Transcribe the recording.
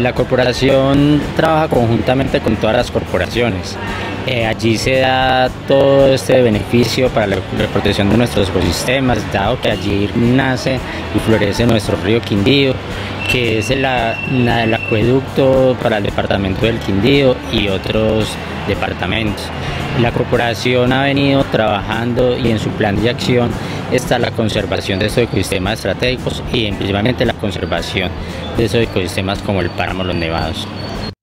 La corporación trabaja conjuntamente con todas las corporaciones. Allí se da todo este beneficio para la protección de nuestros ecosistemas, dado que allí nace y florece nuestro río Quindío, que es el acueducto para el departamento del Quindío y otros departamentos. La corporación ha venido trabajando y en su plan de acción está la conservación de estos ecosistemas estratégicos y principalmente la conservación de esos ecosistemas como el páramo Los Nevados.